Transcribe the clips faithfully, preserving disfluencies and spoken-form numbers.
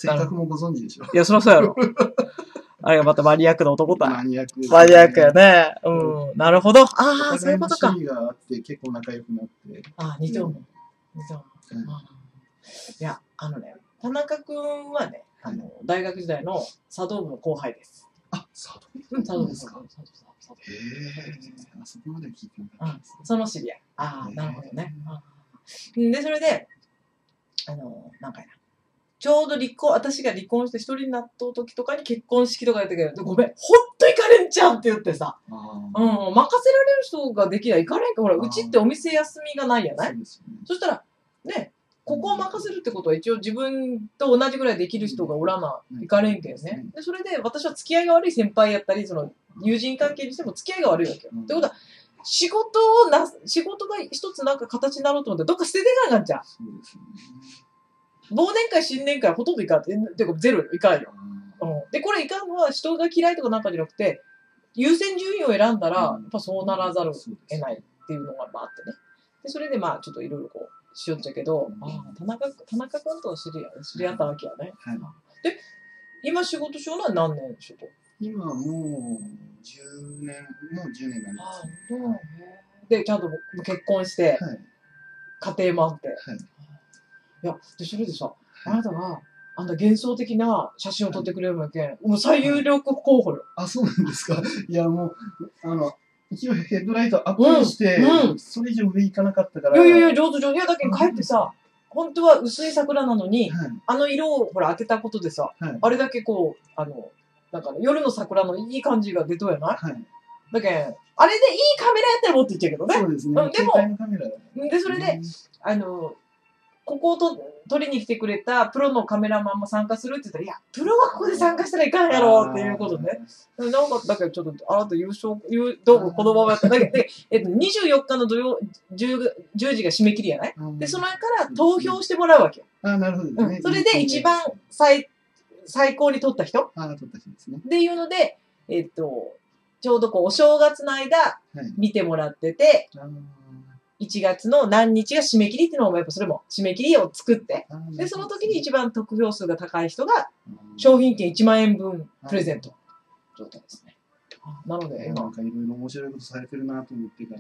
性格もご存知でしょ。 いや、そりゃそうやろ。あれがまたマニアックな男だ。 マニアックですね。 マニアックやね。うん。なるほど。ああ、そういうことか。 趣味があって結構仲良くなって。 ああ、似てるもん。似てるもん。いや、あのね、田中くんはね、あの、大学時代の茶道部の後輩です。 あ、茶道部うん、茶道部ですか。へえ。あそこまで聞いてなかったです。 その知り合い。ああ、なるほどね。で、それで、あの、なんかやな。ちょうど離婚、私が離婚して一人になった時とかに結婚式とかやったけど、ごめん、ほんと行かれんちゃうって言ってさ。うん、任せられる人ができない行かれんか。ほら、うちってお店休みがないやない？ そ, そしたら、ね、ここを任せるってことは一応自分と同じぐらいできる人がおらな、行かれんけんね。で、それで私は付き合いが悪い先輩やったり、その友人関係にしても付き合いが悪いわけよ。ってことは、仕事をな、仕事が一つなんか形になろうと思ってどっか捨てていかなかんじゃん。忘年会、新年会ほとんどいかんって、てかゼロいかんよ。うん。で、これいかんのは人が嫌いとかなんかじゃなくて、優先順位を選んだら、やっぱそうならざるを得ないっていうのがまああってね。で、それでまあちょっといろいろこうしよっちゃうけど、ああ、田中、田中君と知り合い、知り合ったわけやね。はい、で、今仕事しようのは何年仕事？今はもうじゅうねん、もうじゅうねんになります、ね。ああ、で、ちゃんと結婚して、はい、家庭もあって。はい、いや、で、それでさ、あなたが、あんな幻想的な写真を撮ってくれるわけ、もう最有力候補よ。あ、そうなんですか。いや、もう、あの、一応ヘッドライトアップして、うん、それ以上上行かなかったから。いやいやいや、上手上手。いや、だけど帰ってさ、本当は薄い桜なのに、はい、あの色をほら当てたことでさ、はい、あれだけこう、あの、なんかね、夜の桜のいい感じが出とうやない？はい、だけん、あれでいいカメラやったら持っていっちゃうけどね。そうですね。でも、で、それで、あの、ここをと撮りに来てくれたプロのカメラマンも参加するって言ったら、いや、プロはここで参加したらいかんやろっていうことね。なんか、だけどちょっと、あなた優勝、どうもこのままやった。だけど、えっと、にじゅうよっかの土曜、じゅうじが締め切りやないで、その間から投票してもらうわけよ。あ、なるほどですね。うん、それで一番最、最高に撮った人あ、撮った人ですね。っていうので、えっと、ちょうどこう、お正月の間、見てもらってて、はい、いちがつの何日が締め切りっていうのも、やっぱそれも締め切りを作って、で、その時に一番得票数が高い人が、商品券いちまんえんぶんプレゼント。状態ですね。なので、今。なんかいろいろ面白いことされてるなと思ってから。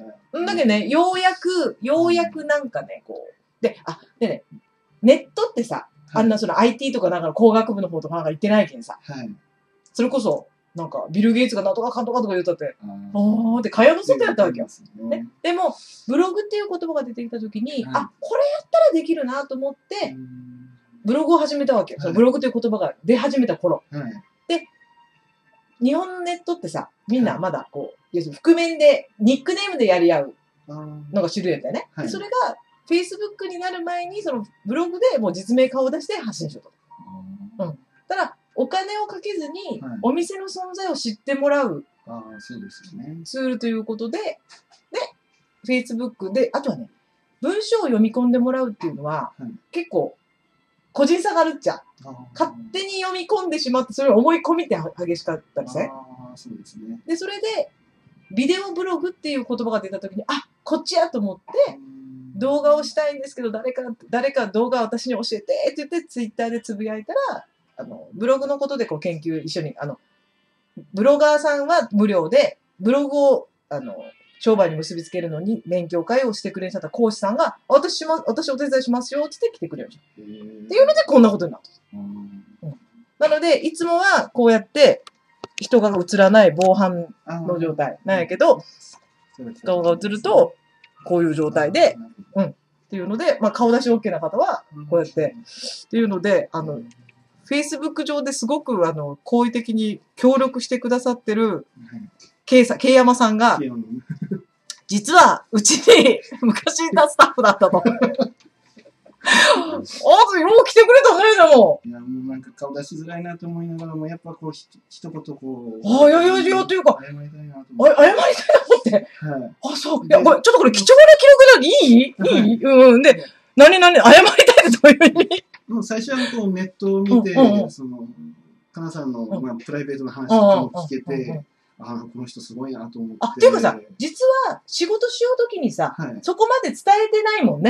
だけどね、ようやく、ようやくなんかね、こう。で、あ、でね、ネットってさ、あんなその アイティー とかなんか工学部の方とかなんか行ってないけんさ。はい。それこそ、なんか、ビル・ゲイツがなんとかかんとかとか言うたって、あーって、蚊帳の外やったわけよ。ね。でも、ブログっていう言葉が出てきたときに、はい、あ、これやったらできるなと思って、ブログを始めたわけよ。はい、そのブログという言葉が出始めた頃。はい、で、日本のネットってさ、みんなまだこう、要するに覆面で、ニックネームでやり合うのが主流やったよね。はい、でそれが、Facebook になる前に、そのブログでもう実名顔を出して発信しようと。うん。ただ、お金をかけずに、お店の存在を知ってもらうツールということで、で、Facebook で、あとはね、文章を読み込んでもらうっていうのは、はい、結構、個人差があるっちゃ。勝手に読み込んでしまって、それを思い込みって激しかったりすね。そうですね。で、それで、ビデオブログっていう言葉が出たときに、あ、こっちやと思って、動画をしたいんですけど、誰か、誰か動画私に教えてって言って、ツイッターでつぶやいたら、あの、ブログのことでこう研究一緒に、あの、ブロガーさんは無料で、ブログを、あの、商売に結びつけるのに勉強会をしてくれる講師さんが、私しま、私お手伝いしますよ、つって来てくれるじゃん。っていうのでこんなことになった。うん、なので、いつもはこうやって人が映らない防犯の状態なんやけど、顔が映ると、こういう状態で、うん。っていうので、まあ顔出し OK な方は、こうやって、っていうので、あの、Facebook 上ですごく、あの、好意的に協力してくださってる、K さん、K 山さんが、実は、うちに昔いたスタッフだったと。ああ、よう来てくれたね、でも。いや、もうなんか顔出しづらいなと思いながらも、やっぱこう、ひ一言こう。ああ、いやいやいや、というか、謝りたいなと思って。謝りたいなと思って。はい。あ、そう。いや、これ、ちょっとこれ貴重な記録なのいいいいうん。で、何何謝りたいってどういう意味もう最初はこうネットを見て、その、かなさんの、まあ、プライベートな話とかも聞けて、ああ、この人すごいなと思って。あ、っていうかさ、実は仕事しようときにさ、はい、そこまで伝えてないもんね。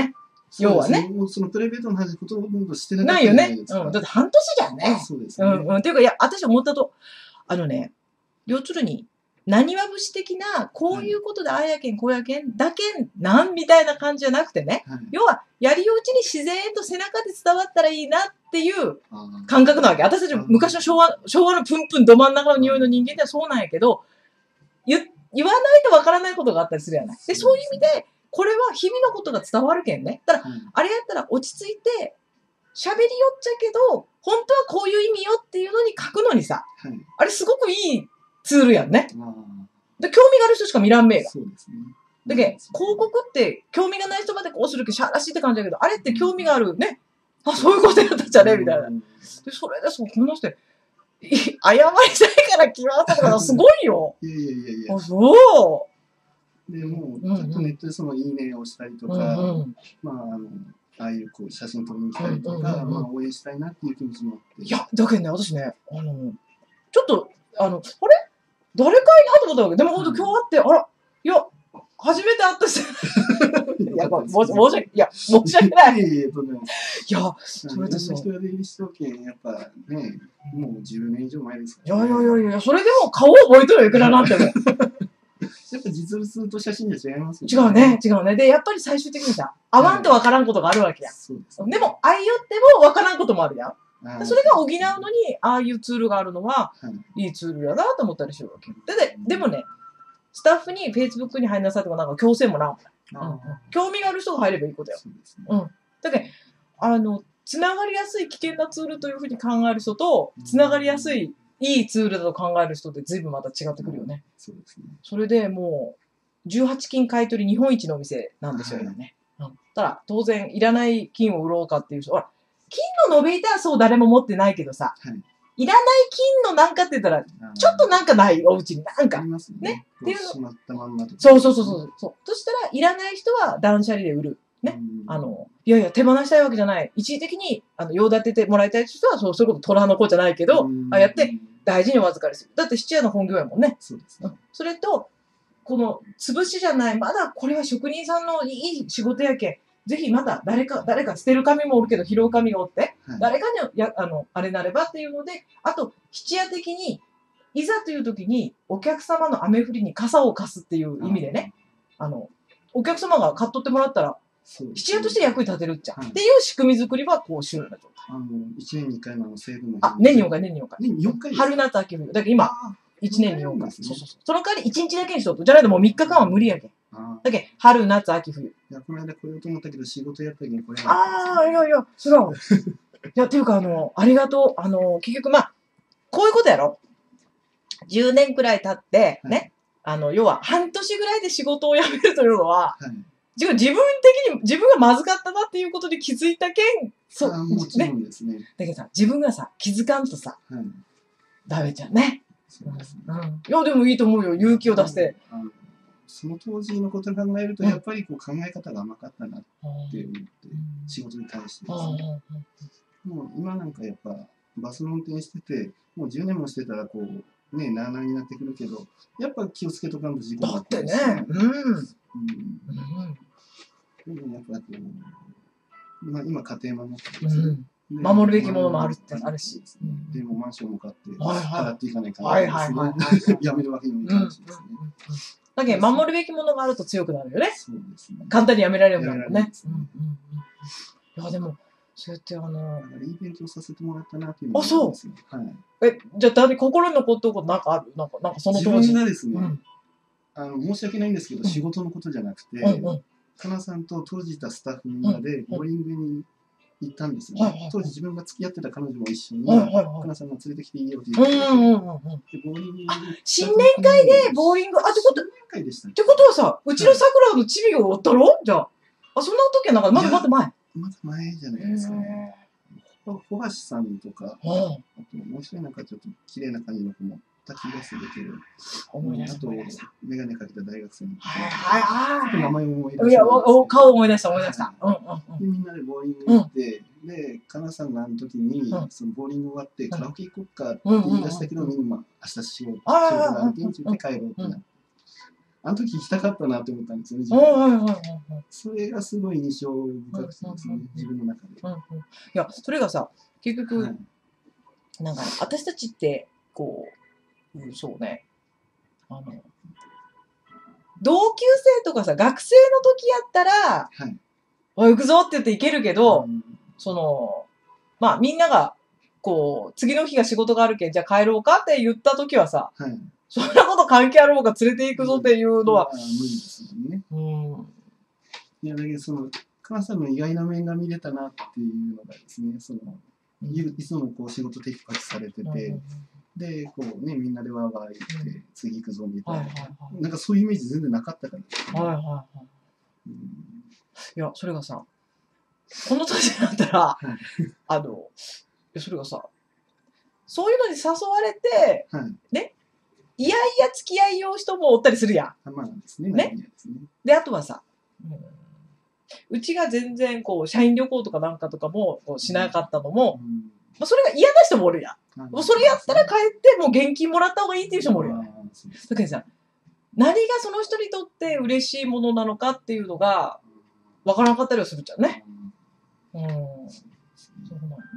要はね。 もうそのプライベートの話ほとんどしてなかったないよね。 じゃないですか。 うん。だって半年じゃんね。 そうですね。 うんうん。っていうか、いや、私思ったと、あのね、要するに、何は節的な、こういうことでああやけん、こうやけん、だけん、なんみたいな感じじゃなくてね。 はい、 要は、やりようちに自然と背中で伝わったらいいなっていうあー感覚なわけ。私たち昔の昭和、昭和のプンプンど真ん中の匂いの人間ってそうなんやけど、言、言わないとわからないことがあったりするやない。で、そういう意味で、これは日々のことが伝わるけんね。ただ、 はい、 あれやったら落ち着いて、喋りよっちゃけど、本当はこういう意味よっていうのに書くのにさ、 はい、 あれすごくいいツールやんね。 あで、興味がある人しか見らんめえーが。 そうですね。 だけど、広告って興味がない人までこうするけど、しゃらしいって感じだけど、あれって興味があるね。あ、そういうことやったじゃねみたいな。 うんで、それでそう、この人、い謝りたいから来ましたとか、すごいよ。 いやいやいやいやあ、。そでもうんうんう、ちょっとネットでそのいいねをしたりとう。 か、 うんうん。 まあ、あの、ああいうこう写真撮りに来たりとか、 うんうんうんうんまあ、応援したいなっていう気持ちもあって。 いや、だけどね、私ね、あの、ちょっと、あの、あれ誰かいなと思ったわけ。でも本当今日会って、あら、いや、初めて会ったし、いや、これ、申し申し訳、いや、申し訳ない。 いやいや、とんでもないいや、 それでそう人が出入りしたけん、やっぱね、もうじゅうねん以上前ですかいやら、 いやいやいや、それでも顔覚えとるよ、いくらなんても。 やっぱ実物と写真じゃ違いますよ違うね、違うね。で、やっぱり最終的にさ、会わんとわからんことがあるわけや。 そうですね。 でも、会いよってもわからんこともあるやん。 あー、 それが補うのに、ああいうツールがあるのは、 はいいいツールやなと思ったりするわけ。で、ででもね、スタッフに Facebook に入りなさいとかなんか強制もな、うんうんあー興味がある人が入ればいいことよ。 そうですね。 うん。だけど、あの、つながりやすい危険なツールというふうに考える人と、つながりやすいいいツールだと考える人って随分また違ってくるよね。 そうですね。 それでもう、じゅうはち金買い取り日本一のお店なんですよ、今ね。うん。ただ、当然、いらない金を売ろうかっていう人、ほら、金の延べ板はそう誰も持ってないけどさ、 はい。 いらない金のなんかって言ったら、ちょっとなんかないお家に、なんあかり。ますね。 ねこっていうのしまったまんまとか。 そうそうそうそう。そうそしたら、いらない人は断捨離で売る。ねうん。 あの、いやいや、手放したいわけじゃない。一時的に、あの、用立ててもらいたい人は、そう、そういうこと虎の子じゃないけど、 うんああやって、大事にお預かりする。だって質屋の本業やもんね。 そうですねうん。それと、この、潰しじゃない、まだこれは職人さんのいい仕事やけん。ぜひまた誰か、誰か捨てる紙もおるけど拾う紙がおって、 はい誰かにや、あの、あれなればっていうので、あと、質屋的に、いざという時にお客様の雨降りに傘を貸すっていう意味でね、あの、お客様が買っとってもらったら、 そうですね。 質屋として役に立てるっちゃ。 はいっていう仕組み作りは、こう、週な状態。 あの、いちねんにいっかいのあの成分の日あ、年によんかい、年によんかい。 年によんかいですか春夏秋冬。だけど今、 あいちねんによんかい。 そうなんですねそうそうそう。その代わりいちにちだけにしとくと。じゃないともうみっかかんは無理やけん。 ーあー。 だけど春夏秋冬。 いや、この間来ようと思ったけど、仕事やったけんこれ。 ああ、いやいや、違う。いや、っていうか、あの、ありがとう。あの、結局、まあ、こういうことやろ。じゅうねんくらい経って、ね。あの、要は、半年ぐらいで仕事を辞めるというのは、 はい。 自分自分的に、自分がまずかったなっていうことに気づいたけん、そあーもちろね。 んですね。 だけどさ、自分がさ、気づかんとさ、 はい。 ダメじゃんね。 そうですね。 うん。いや、でもいいと思うよ。勇気を出して。 あのその当時のことを考えると、やっぱりこう考え方が甘かったなって思って、仕事に対してですね。もう今なんかやっぱバスの運転してて、もうじゅうねんもしてたらこう、ね、なあなあになってくるけど、やっぱ気をつけとかんと事故だってね、うん。 うん。 うんでもやっぱこう、まあ、今家庭も持ってますねうん。守るべきものもあるってあるし。 でもマンションも買って、 はいはい払っていかないかはいはいはいはい。 やめるわけにもいうん。うんかないしですね。 だけど、守るべきものがあると強くなるよね。 そうですね。 簡単にやめられるもんねやめられないで。すねうんうんうん。いや、でも、そうやってあのだ、からいい勉強させてもらったなっていうのあそう思いますね。はい。 え、じゃあ、誰心に残ってることなんかあるなんか、なんかその自当時。 分がですね、 うんあの申し訳ないんですけど、 うん仕事のことじゃなくて、 うんうん。 かなさんと当時いたスタッフみんなでボーリングに行ったんですよね。 はいはいはい当時自分が付き合ってた彼女も一緒に、 はいはいはいかなさんが連れてきていいよってうん言ってくれて、 うんうんうん。 でボーリングに行った時に新年会でボーリング、あ、ってこと、っ新年会でしたね。 てことはさ、うちの桜のチビを追ったろじゃあ。あ、そんな時はなんか、まだまだ前。 まだ前じゃないですかね。ほ小橋さんとか、 うん。 あともう一人なんかちょっと綺麗な感じの子もた気がするけど、 思い出しあとた思い出した。 メガネかけた大学生の子、 はいはいちょっと名は前も思い出せい。いや、 ないんですけどおお顔思い出した思い出した。うんうんうん。 でみんなでボーリング行って、で、かなさんがあの時に、 うんそのボーリング終わって、 んカラオケ行こっかって言い出したけど、みんな、まあ、明日しよう、仕事あーがあるけんって言って帰ろうってなって。 あの時行きたかったなって思ったんですよね、自はい分。 はいはいはい。 それがすごい印象深くてですね、自分の中で。 うんうん、いや、それがさ、結局、 はい、 なんか、私たちって、こう、うん、そうね、あの、同級生とかさ、学生の時やったら、 はい、 おい、行くぞって言って行けるけど、 うん、 その、まあ、みんなが、こう、次の日が仕事があるけん、じゃあ帰ろうかって言った時はさ、 はい、 そんなこと関係あろうが連れて行くぞっていうのは、 無理ですもんね。 うん。 いや、だけど、その、母さんの意外な面が見れたなっていうのがですね、その、いいつもこう仕事テキパキされてて、 うんで、こうね、みんなでわーわー言って、次行くぞみたいな、 はいはいはい。 なんかそういうイメージ全然なかったからですね。 はいはいはい。 うん、 いや、それがさ、この年になったら、 はい、 あの、いや、それがさ、そういうのに誘われて、 はい、 ね、いやいや付き合いよう人もおったりするやん。 あ、まあですね、 ね何やですね。 で、あとはさ、うん、うちが全然こう、社員旅行とかなんかとかもこうしなかったのも、 うん、 まあ、それが嫌な人もおるやん。 あ、 もうそれやったら帰ってもう現金もらった方がいいっていう人もおるよね。 あ、そうですだけどさ、何がその人にとって嬉しいものなのかっていうのが、わからなかったりはするじゃんね。うん。そうなんよね。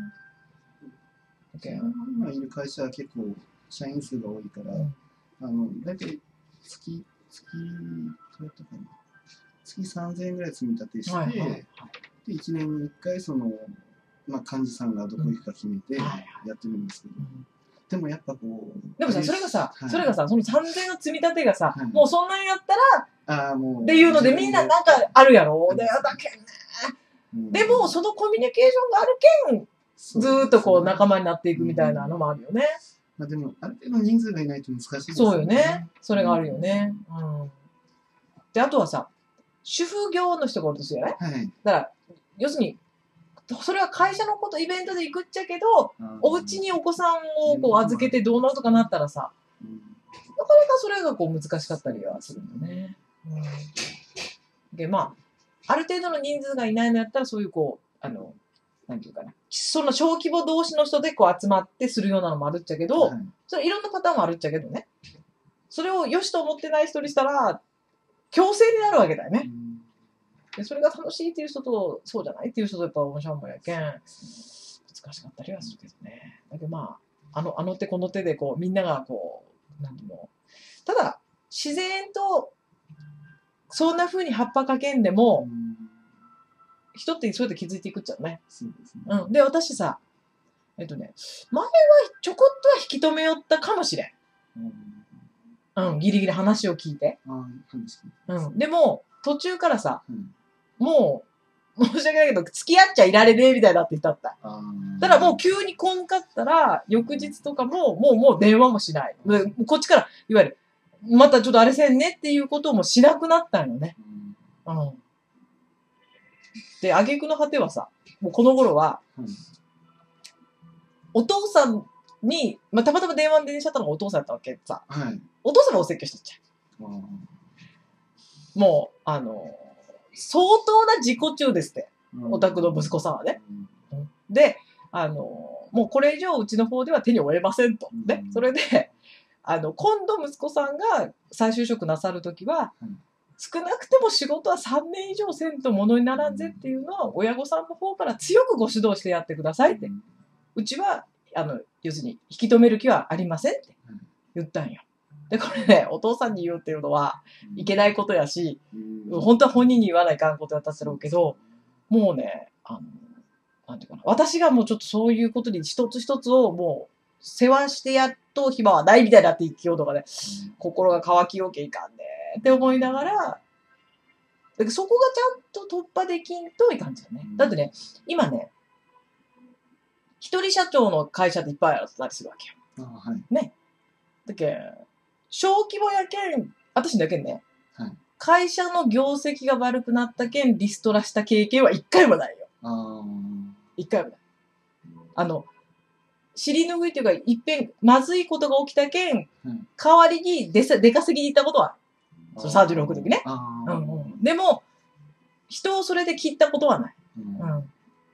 だけど今いる会社は結構社員数が多いから、 うん、 あの大体月、月、どうやったかな、月さんぜんえんぐらい積み立てして、 はいはいはい、 でいちねんにいっかいその、まあ、幹事さんがどこ行くか決めてやってるんですけど、 うん、 でもやっぱこう、 でもさ、それがさ、 はい、 それがさ、そのさんぜんえんの積み立てがさ、 はい、 もうそんなんやったら、 あ、もうっていうのでみんななんかあるやろ。で、だけんね。 うん、 でも、そのコミュニケーションがあるけん、ずーっとこう仲間になっていくみたいなのもあるよね。 まあでも、ある程度人数がいないと難しいですよね。 そうよね。それがあるよね。うん。で、あとはさ、主婦業の人がおるとするよね。 はい。 だから、要するに、それは会社のこと、イベントで行くっちゃけど、お家にお子さんをこう預けてどうなるとかなったらさ、 うん、 なかなかそれがこう難しかったりはするんだね。うん。で、まあ、ある程度の人数がいないのやったら、そういうこう、あの、なんていうかな。その小規模同士の人でこう集まってするようなのもあるっちゃけど、 はい、 それいろんなパターンもあるっちゃけどね。それを良しと思ってない人にしたら、強制になるわけだよね。 うん、 でそれが楽しいっていう人と、そうじゃないっていう人とやっぱ面白いもんやけん、難しかったりはするけどね。だけどまあ、あの、あの手この手でこう、みんながこう、なんていうの。ただ、自然と、そんな風に葉っぱかけんでも、 うん、 人ってそうやって気づいていくっちゃうね。 そうですね。 うん。で、私さ、えっとね、前はちょこっとは引き止めよったかもしれん。 うん、 うん、ギリギリ話を聞いて。 あ、話うん。でも、途中からさ、 うん、 もう、申し訳ないけど、付き合っちゃいられねえみたいになってきたった。 あ、 ただもう急にこんかったら、翌日とかも、もう、もう電話もしない。でこっちから、いわゆる、またちょっとあれせんねっていうこともしなくなったんよね。うん。で、挙句の果てはさ、もうこの頃は、 うん、 お父さんに、まあ、たまたま電話でしちゃったのがお父さんだったわけさ、 はい、 お父さんがお説教してっちゃあ、 う。もう、あの、相当な自己中ですって。お宅の息子さんはね。 うん、 で、あの、もうこれ以上うちの方では手に負えませんと。ね。それで、あの、今度息子さんが再就職なさるときは、 うん、 少なくても仕事はさんねん以上せんとものにならんぜっていうのは、親御さんの方から強くご指導してやってくださいって。 うん、 うちは、あの、要するに、引き止める気はありませんって言ったんよ。で、これね、お父さんに言うっていうのは、いけないことやし、 うん、 本当は本人に言わないかんことだったんだろうけど、もうね、あの、なんていうかな。私がもうちょっとそういうことに一つ一つをもう、世話してやっと暇はないみたいになっていきようとかね、心が乾きよけいかんねって思いながら、だからそこがちゃんと突破できんといかんじゃね。だってね、今ね、一人社長の会社っていっぱいあったりするわけよ。 あ、はい、 ね。だけ小規模やけん、私だけんね、 はい、 会社の業績が悪くなったけんリストラした経験は一回もないよ。 あ、 一回もない。あの、尻拭いというか、いっぺん、まずいことが起きたけん、うん、代わりに出出稼ぎに行ったことはある。そのさんじゅうろくの時ね。うんうん。でも、人をそれで切ったことはない。うん。うん、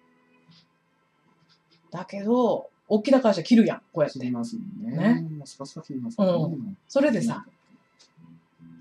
だけど、大きな会社切るやん、こうやって。 切りますもんね。ね。スパスパ切りますもんね。うん。それでさ、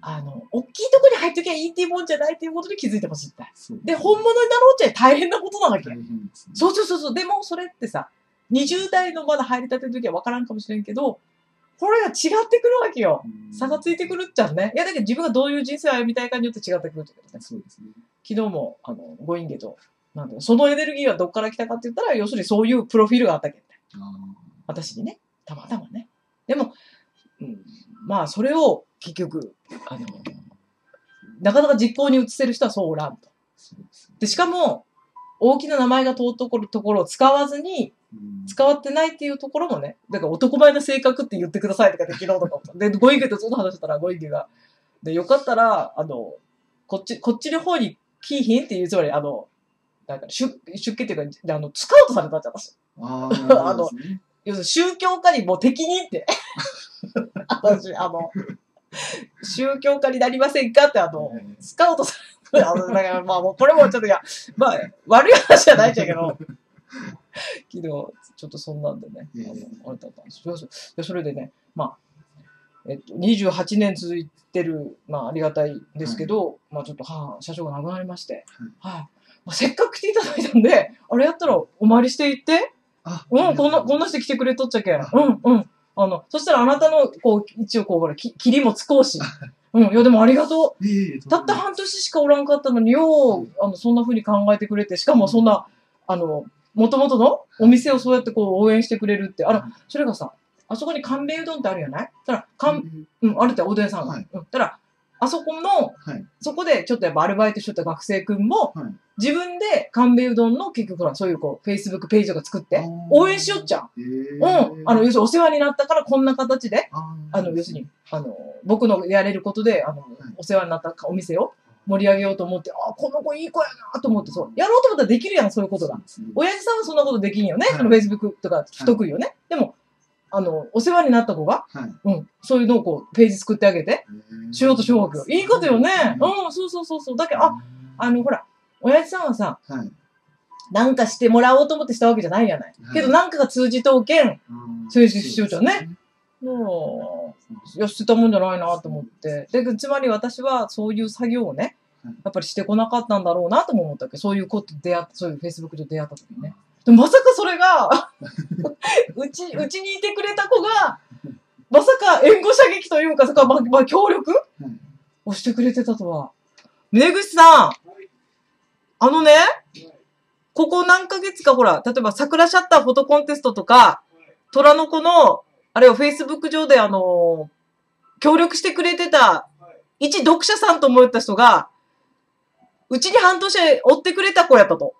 あの、大きいとこに入っときゃいいっていうもんじゃないっていうことに気づいてほしいって。 そうで、本物になろうちゃ大変なことなわけ。 大変ですね。 そうそうそうそう。でも、それってさ、にじゅう代のまだ入りたての時は分からんかもしれんけど、これが違ってくるわけよ。差がついてくるっちゃね。いや、だけど自分がどういう人生を歩みたいかによって違ってくるんだけどね。 そうですね。 昨日も、あの、ご隠家と、なんだろう、そのエネルギーはどっから来たかって言ったら、要するにそういうプロフィールがあったけんね。私にね。たまたまね。でも、うん、まあ、それを結局、あの、なかなか実行に移せる人はそうおらんと。で、しかも、大きな名前が通っとこるところを使わずに、使わってないっていうところもね、だから男前の性格って言ってくださいとかって昨日とかも。で、ご隠家とずっと話してたら、ご隠家が。で、よかったら、あの、こっち、こっちの方に来いひんっていう、つまり、あの、なんか出、出家っていうか、あの、スカウトされたんじゃん、私。 ああの、要するに宗教家にもう適任って。私、あの、宗教家になりませんかって、あの、スカウトされた。あの、だから、まあ、もうこれもちょっと、いや、まあ、悪い話じゃないんだけど、昨日、ちょっとそんなんでね、あの、あれだったんですよ。それでね、まあ、えっと、にじゅうはちねん続いてる、まあ、ありがたいんですけど、はい、まあ、ちょっと、はあ、社長が亡くなりまして、はい、はい。まあ、せっかく来ていただいたんで、あれやったらお参りしていって、うん、こんな、こんなして来てくれとっちゃけん。うん、うん。あの、そしたらあなたの、こう、一応こう、ほら、き、霧もつこうし。うん、いや、でもありがとう。たった半年しかおらんかったのに、よう、あの、そんな風に考えてくれて、しかもそんな、あの、元々のお店をそうやってこう応援してくれるって、あの、それがさ、あそこに寒米うどんってあるやないたら、かん、うん、あるっておでんさんが。はい、うん。たら、あそこの、はい、そこでちょっとやっぱアルバイトしとった学生くんも、はい、自分で寒米うどんの結局ほら、そういうこう、Facebook ページとか作って、応援しよっちゃう。うん。あの、要するにお世話になったからこんな形で、あの、要するに、あの、僕のやれることで、あの、はい、お世話になったお店を盛り上げようと思って、あ、この子いい子やなと思って、そう。やろうと思ったらできるやん、そういうことが。親父さんはそんなことできんよね。はい、その Facebook とか不得意よね。はい、でも、あの、お世話になった子が、はい、うん、そういうのをこう、ページ作ってあげて、しようとしようわけよ。いいことよね。うん、そうそうそうそう。だけど、あ、あの、ほら、親父さんはさ、はい、なんかしてもらおうと思ってしたわけじゃないやない。はい、けど、なんかが通じとうけん、そういうしようじゃんね。もう、よし、してたもんじゃないなと思って。で、つまり私はそういう作業をね、やっぱりしてこなかったんだろうなとも思ったわけ。そういうこと出会った、そういう Facebook で出会った時にね。でもまさかそれが、うち、うちにいてくれた子が、まさか援護射撃というか、そこはま、まあ、協力をしてくれてたとは。峯口さん、あのね、ここ何ヶ月かほら、例えば桜シャッターフォトコンテストとか、虎の子の、あれを Facebook 上であの、協力してくれてた、一読者さんと思った人が、うちに半年追ってくれた子やったと。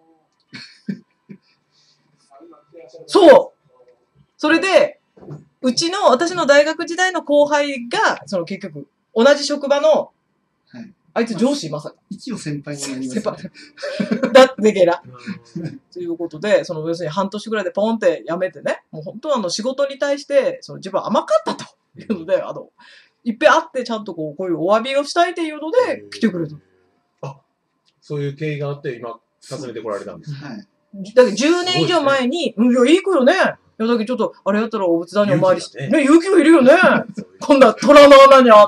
そう。それで、うちの、私の大学時代の後輩が、その結局、同じ職場の、はい、あいつ上司まさか。 一応先輩になります、ね。先輩。だってゲラ。ということで、その要するに半年ぐらいでポンって辞めてね、もう本当はあの仕事に対して、その自分は甘かったというので、あの、いっぺん会ってちゃんとこう、こういうお詫びをしたいっていうので来てくれた。 あ、そういう経緯があって今、訪ねてこられたんですか。はい。 だからじゅうねん以上前に、ね、うん、いや、いい子よね。いや、だけどちょっと、あれやったらお仏壇にお参りして。ね、勇気がいるよね。今度は虎の穴にあった。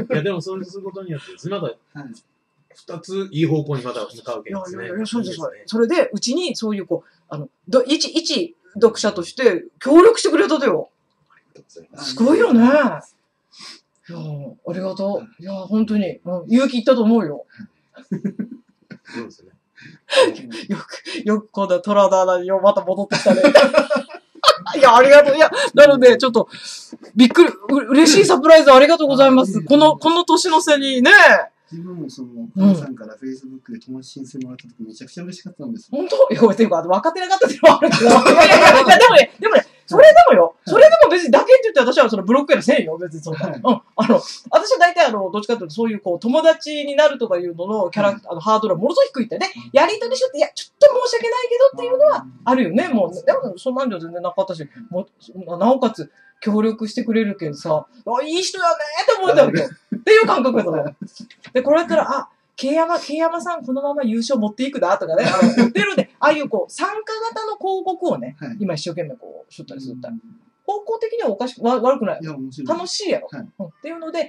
いや、でもそうすることによって、まだ、二ついい方向にまた向かうわけですね。いやいや、 そうです、そうです。それで、うちにそういうこう、あの、ど一、一読者として協力してくれたとよ。すごいよね。いや、ありがとう。いや、本当に、うん、勇気いったと思うよ。 そうですね。 よく、よくこんな虎の穴にまた戻ってきたね。いや、ありがとう。いや、なので、ちょっと、びっくり、う、嬉しいサプライズありがとうございます。この、この年の瀬にね。 自分もその、お母さんから Facebook で友達申請もらった時めちゃくちゃ嬉しかったんですよ。本当いや、っていうか、分かってなかったっていうのはあるけど。いやいやいや、でもね、でもね、それでもよ。それでも別にだけって言って私はそのブロックやらせんよ。別にそんな。うん。あの、私は大体あの、どっちかというとそういうこう、友達になるとかいうののキャラクター、あの、ハードルはものすごい低いってね。やりとりしよって、いや、ちょっと申し訳ないけどっていうのはあるよね。もう、でもそんなんじゃ全然なかったし、もう、なおかつ、協力してくれるけどさ、あ、いい人やねーって思ったわけよ。っていう感覚だったの。で、これやったら、あ、ケイヤマ、ケイヤマさんこのまま優勝持っていくだとかね、あの、持ってるんで、ああいうこう、参加型の広告をね、はい、今一生懸命こう、しょったりするったら、方向的にはおかしく、わ悪くない。いや、面白い。楽しいやろ。はい、うん。っていうので、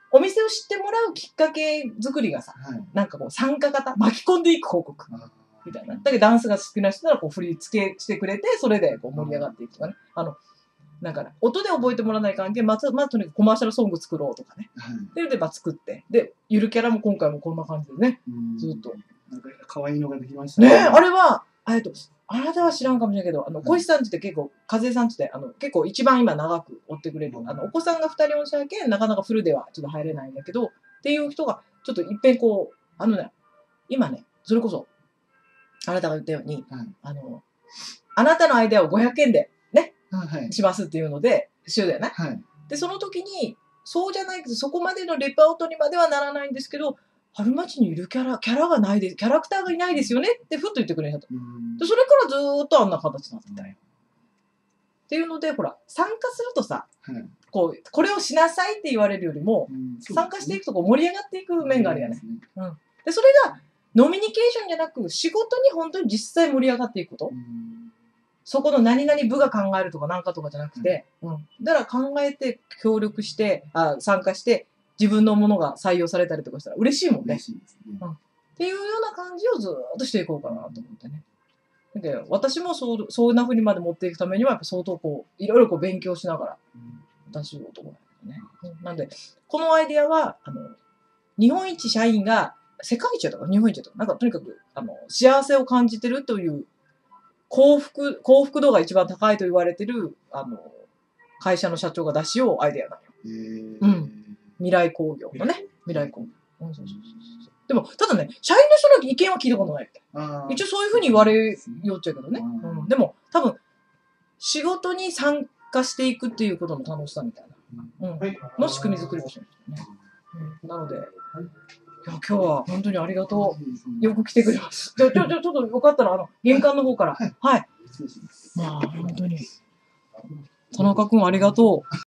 お店を知ってもらうきっかけ作りがさ、 はい、 なんかこう参加型、巻き込んでいく広告みたいな。だけどダンスが好きな人ならこう振り付けしてくれて、それでこう盛り上がっていくとかね。あの、だから、音で覚えてもらわない関係、まず、まずとにかくコマーシャルソング作ろうとかね。 はい、 で、で、まあ作って。で、ゆるキャラも今回もこんな感じでね。ずっと。 なんか可愛いのができましたね。 ねえ、あれは、えっと、あなたは知らんかもしれないけど、あの、小石さんちって結構、和江さんちって、あの、結構一番今長く追ってくれる。あの、お子さんが二人おっしゃるけん、なかなかフルではちょっと入れないんだけど、っていう人が、ちょっといっぺんこう、あのね、今ね、それこそ、あなたが言ったように、はい、あの、あなたのアイデアをごひゃくえんで、ね、はい、しますっていうので、しようだよね。はい、で、その時に、そうじゃないけど、そこまでのレパートにまではならないんですけど、春町にいるキャラ、キャラがないです、キャラクターがいないですよねってふっと言ってくれたと。で、それからずーっとあんな形になったよ。っていうので、ほら、参加するとさ、はい、こう、これをしなさいって言われるよりも、ね、参加していくとこう盛り上がっていく面があるよね。うん。で、それが、ノミニケーションじゃなく、仕事に本当に実際盛り上がっていくこと。そこの何々部が考えるとかなんかとかじゃなくて、うん。だから考えて、協力して、あ、参加して、自分のものが採用されたりとかしたら嬉しいもんね。嬉しいですね。うん。っていうような感じをずっとしていこうかなと思ってね。だけど私もそう、そんな風にまで持っていくためには、やっぱ相当こう、いろいろこう勉強しながら出しようと思うんだよね。うん、なんで、このアイディアは、あの、日本一社員が、世界一だとか日本一だとか、なんかとにかく、あの、幸せを感じてるという、幸福、幸福度が一番高いと言われてる、あの、会社の社長が出しようアイデアなのよ。へー。うん。未来工業のね。未来工業。うん、そうそうそうそう。でも、ただね、社員の人の意見は聞いたことないみたい。一応そういうふうに言われよっちゃうけどね。うん。でも、多分、仕事に参加していくっていうことの楽しさみたいな。うん。の仕組み作りをしてるんですよね。うん。なので、いや、今日は本当にありがとう。よく来てくれます。ちょ、ちょ、ちょ、ちょっとよかったら、あの、玄関の方から。はい。まあ、本当に。田中くんありがとう。